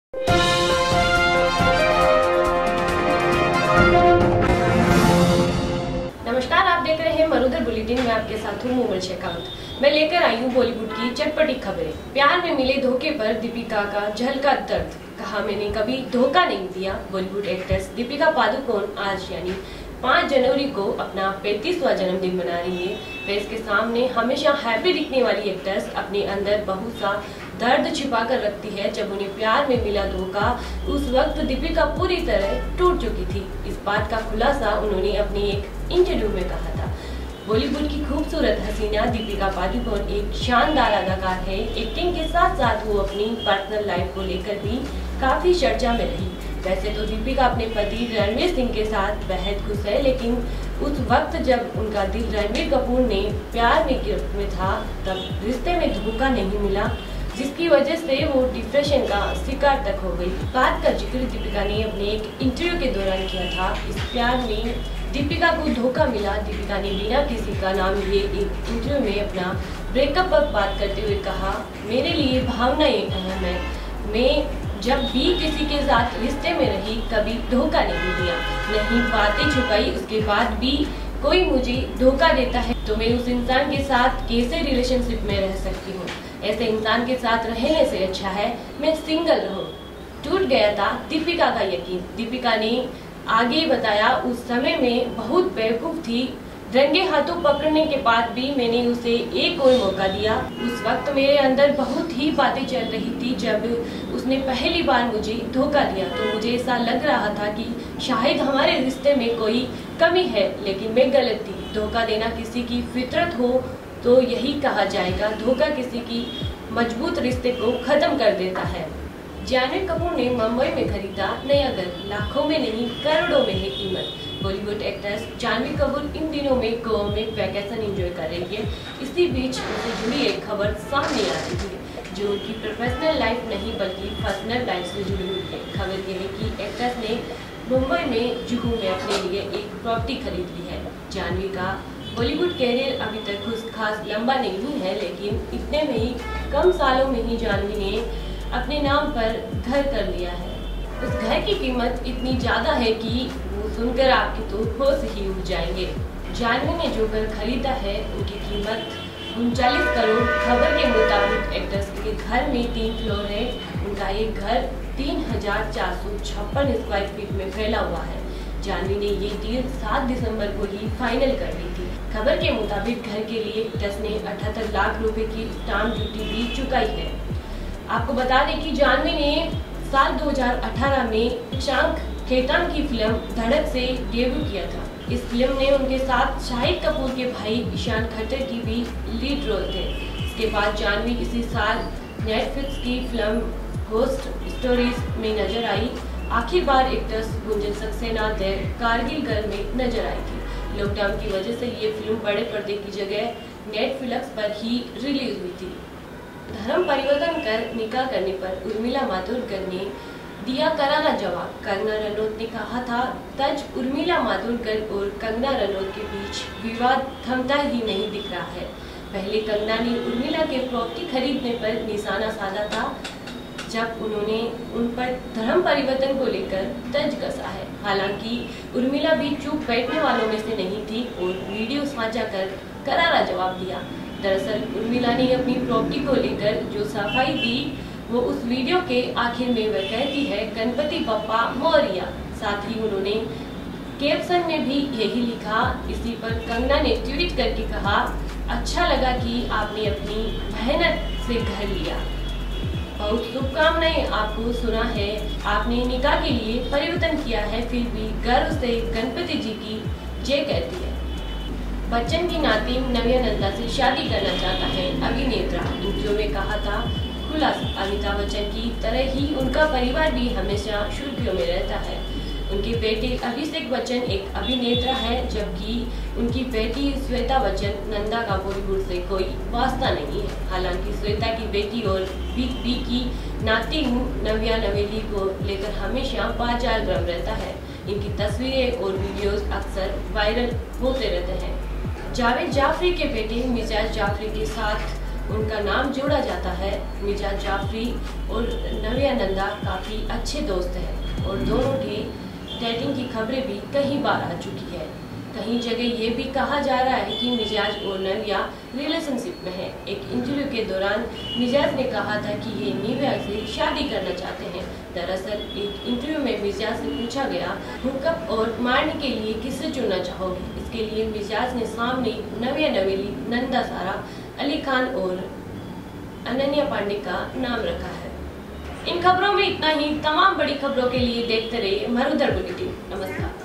नमस्कार, आप देख रहे हैं मरुधर बुलेटिन में आपके साथ हूँ मोमल शेखावत। मैं लेकर आई हूँ बॉलीवुड की चटपटी खबरें। प्यार में मिले धोखे पर दीपिका का झलका दर्द, कहा मैंने कभी धोखा नहीं दिया। बॉलीवुड एक्ट्रेस दीपिका पादुकोण आज यानी 5 जनवरी को अपना 35वां जन्मदिन मना रही है। प्रेस के सामने हमेशा हैप्पी दिखने वाली एक्ट्रेस अपने अंदर बहुत सा दर्द छिपा कर रखती है। जब उन्हें प्यार में मिला धोखा, उस वक्त दीपिका पूरी तरह टूट चुकी थी। इस बात का खुलासा उन्होंने अपने एक इंटरव्यू में कहा था। बॉलीवुड की खूबसूरत हसीना दीपिका पादुकोण एक शानदार अदाकार है। एक्टिंग के साथ साथ वो अपनी पर्सनल लाइफ को लेकर भी काफी चर्चा में रही। वैसे तो दीपिका अपने पति रणवीर सिंह के साथ बेहद खुश है, लेकिन उस वक्त जब उनका दिल रणवीर कपूर ने प्यार में गिरफ्त में था, तब रिश्ते में धोखा नहीं मिला, जिसकी वजह से वो डिप्रेशन का शिकार तक हो गई। बात का जिक्र दीपिका ने अपने एक इंटरव्यू के दौरान किया था। इस प्यार में दीपिका को धोखा मिला। दीपिका ने बिना किसी का नाम लिए एक इंटरव्यू में अपना ब्रेकअप पर बात करते हुए कहा, मेरे लिए भावनाएं अहम है। मैं जब भी किसी के साथ रिश्ते में रही, कभी धोखा नहीं दिया, नहीं बातें छुपाई। उसके बाद भी कोई मुझे धोखा देता है तो मैं उस इंसान के साथ कैसे रिलेशनशिप में रह सकती हूँ। ऐसे इंसान के साथ रहने से अच्छा है मैं सिंगल रहूं। टूट गया था दीपिका का यकीन। दीपिका ने आगे बताया, उस समय में बहुत बेवकूफ थी। रंगे हाथों पकड़ने के बाद भी मैंने उसे एक और मौका दिया। उस वक्त मेरे अंदर बहुत ही बातें चल रही थी। जब उसने पहली बार मुझे धोखा दिया तो मुझे ऐसा लग रहा था कि शायद हमारे रिश्ते में कोई कमी है, लेकिन मैं गलत थी। धोखा देना किसी की फितरत हो तो यही कहा जाएगा, धोखा किसी की मजबूत रिश्ते को खत्म कर देता है। जानवी कपूर ने मुंबई में खरीदा नया घर, लाखों में नहीं करोड़ों में है कीमत। बॉलीवुड एक्ट्रेस जानवी कपूर इन दिनों में गोवा में वैकेशन एंजॉय कर रही है। इसी बीच उनसे जुड़ी एक खबर सामने आ रही है, जो उनकी प्रोफेशनल लाइफ नहीं बल्कि पर्सनल लाइफ से जुड़ी हुई है। खबर यह है कि एक्ट्रेस ने मुंबई में जुहू में अपने लिए एक प्रॉपर्टी खरीद ली है। जानवी का बॉलीवुड कैरियर अभी तक कुछ खास लंबा नहीं है, लेकिन इतने में ही कम सालों में ही जानवी ने अपने नाम पर घर कर लिया है। उस घर की कीमत इतनी ज्यादा है कि वो सुनकर आपके तो होश ही उड़ जाएंगे। जानवी ने जो घर खरीदा है उनकी कीमत 39 करोड़। खबर के मुताबिक एक्ट्रेस के घर में 3 फ्लोर है। उनका ये घर 3456 स्क्वायर फीट में फैला हुआ है। जानवी ने ये डील 7 दिसंबर को ही फाइनल कर ली थी। खबर के मुताबिक घर के लिए एक्ट्रेस ने 78 लाख रुपए की स्टाम्प ड्यूटी भी चुकाई है। आपको बता दें कि जानवी ने साल 2018 में शांक खेतान की फिल्म धड़क से डेब्यू किया था। इस फिल्म ने उनके साथ शाहिद कपूर के भाई ईशान खट्टर की भी लीड रोल थे। इसके बाद जानवी इसी साल नेटफ्लिक्स की फिल्म घोस्ट स्टोरीज में नजर आई। आखिर बार एक्ट्रेस गुंजन सक्सेना कारगिल गर्ल में नजर आई थी। लॉकडाउन की वजह से ये फिल्म बड़े पर्दे की जगह नेटफ्लिक्स पर ही रिलीज हुई थी। धर्म परिवर्तन कर निकाह करने पर उर्मिला मातोंडकर ने दिया करारा जवाब। कंगना रनौत ने कहा था, तज उर्मिला मातोंडकर और कंगना रनौत के बीच विवाद थमता ही नहीं दिख रहा है। पहले कंगना ने उर्मिला के प्रॉपर्टी खरीदने पर निशाना साधा था, जब उन्होंने उन पर धर्म परिवर्तन को लेकर तंज कसा है। हालांकि उर्मिला भी चुप बैठने वालों में से नहीं थी और वीडियो साझा कर करारा जवाब दिया। दरअसल उर्मिला ने अपनी प्रॉपर्टी को लेकर जो सफाई दी, वो उस वीडियो के आखिर में वह कहती है, गणपति बप्पा मोरिया। साथ ही उन्होंने कैप्शन में भी यही लिखा। इसी पर कंगना ने ट्वीट करके कहा, अच्छा लगा कि आपने अपनी मेहनत से घर लिया, बहुत शुभकामनाएं आपको। सुना है आपने निकाह के लिए परिवर्तन किया है, फिर भी गर्व से गणपति जी की जय कहती है। बच्चन की नाती नव्या नंदा से शादी करना चाहता है अभिनेता। इंटरव्यू में कहा था खुलासा, अमिताभ बच्चन की तरह ही उनका परिवार भी हमेशा सुर्खियों में रहता है। उनके बेटे अभिषेक बच्चन एक अभिनेता है, जबकि उनकी बेटी श्वेता बच्चन नंदा का बॉलीवुड से कोई वास्ता नहीं है। हालांकि श्वेता की बेटी और बिग बी की नाती नव्या नवेली को लेकर हमेशा बाजार गर्म रहता है। इनकी तस्वीरें और वीडियोस अक्सर वायरल होते रहते हैं। जावेद जाफरी के बेटे मिजाज जाफरी के साथ उनका नाम जोड़ा जाता है। मिजाज जाफरी और नव्या नंदा काफी अच्छे दोस्त हैं और दोनों की डेटिंग की खबरें भी कई बार आ चुकी है। कहीं जगह ये भी कहा जा रहा है कि मिजाज और नव्या रिलेशनशिप में है। एक इंटरव्यू के दौरान मिजाज ने कहा था कि ये नव्या से शादी करना चाहते हैं। दरअसल एक इंटरव्यू में मिजाज से पूछा गया, हुकअप और मारने के लिए किसे चुनना चाहोगे? इसके लिए मिजाज ने सामने नव्या नवेली, नंदा सारा, अली खान और अनन्या पांडे का नाम रखा है। इन खबरों में इतना ही। तमाम बड़ी खबरों के लिए देखते रहिए मरुधर बुलेटिन। नमस्कार।